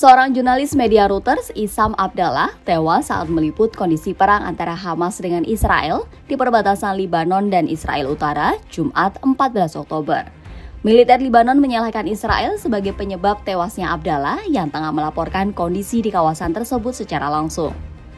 Seorang jurnalis media Reuters, Issam Abdallah, tewas saat meliput kondisi perang antara Hamas dengan Israel di perbatasan Libanon dan Israel Utara, Jumat 14 Oktober. Militer Libanon menyalahkan Israel sebagai penyebab tewasnya Abdallah yang tengah melaporkan kondisi di kawasan tersebut secara langsung.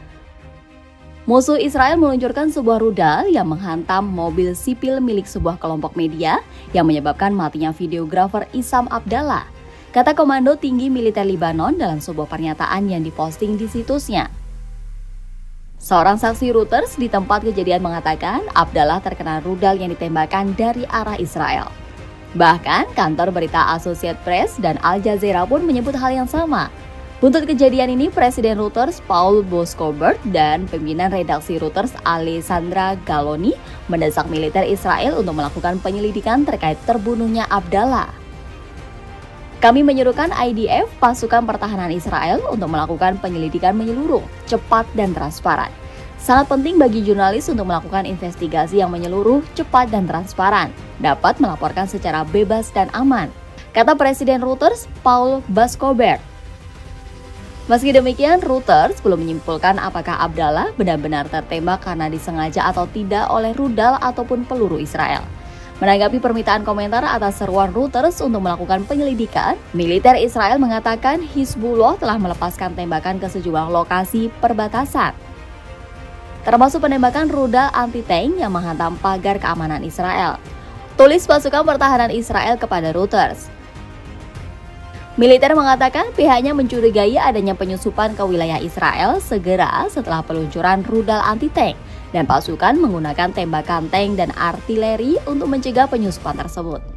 Musuh Israel meluncurkan sebuah rudal yang menghantam mobil sipil milik sebuah kelompok media yang menyebabkan matinya videografer Issam Abdallah, kata Komando Tinggi Militer Libanon dalam sebuah pernyataan yang diposting di situsnya. Seorang saksi Reuters di tempat kejadian mengatakan Abdallah terkena rudal yang ditembakkan dari arah Israel. Bahkan kantor berita Associated Press dan Al Jazeera pun menyebut hal yang sama. Buntut kejadian ini, Presiden Reuters Paul Boskobert dan pimpinan redaksi Reuters Alessandra Galloni mendesak militer Israel untuk melakukan penyelidikan terkait terbunuhnya Abdallah. Kami menyerukan IDF, pasukan pertahanan Israel, untuk melakukan penyelidikan menyeluruh, cepat dan transparan. Sangat penting bagi jurnalis untuk melakukan investigasi yang menyeluruh, cepat dan transparan, dapat melaporkan secara bebas dan aman, kata Presiden Reuters Paul Boskobert. Meski demikian, Reuters belum menyimpulkan apakah Abdallah benar-benar tertembak karena disengaja atau tidak oleh rudal ataupun peluru Israel. Menanggapi permintaan komentar atas seruan Reuters untuk melakukan penyelidikan, militer Israel mengatakan Hizbullah telah melepaskan tembakan ke sejumlah lokasi perbatasan, termasuk penembakan rudal anti-tank yang menghantam pagar keamanan Israel. Tulis pasukan pertahanan Israel kepada Reuters. Militer mengatakan pihaknya mencurigai adanya penyusupan ke wilayah Israel segera setelah peluncuran rudal anti-tank dan pasukan menggunakan tembakan tank dan artileri untuk mencegah penyusupan tersebut.